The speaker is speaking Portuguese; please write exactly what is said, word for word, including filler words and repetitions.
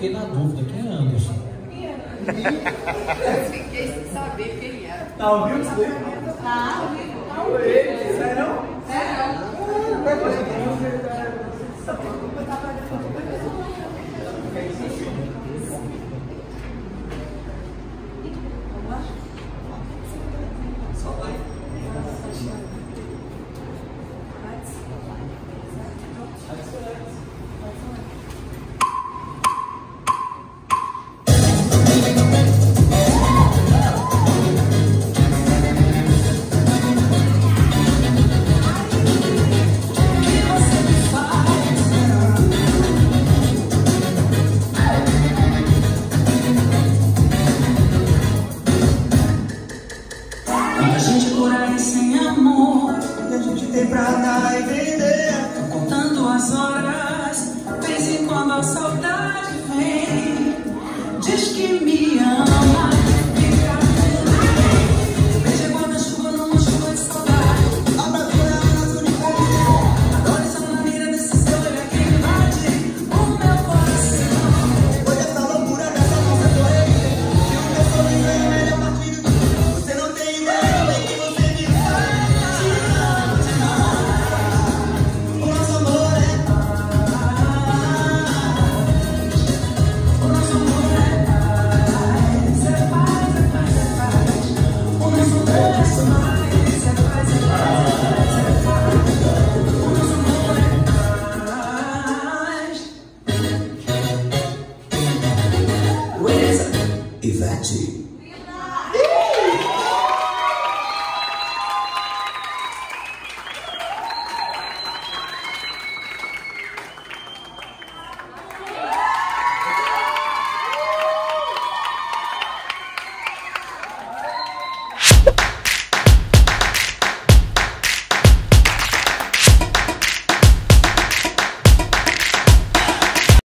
fiquei na dúvida, quem é Anderson? Eu fiquei sem saber quem era. Tá ouvindo isso daí? Tá ouvindo? Tá ouvindo. Sério? Sério? Pra dar e vender, tô contando as horas, vez em quando a saudade vem, diz que me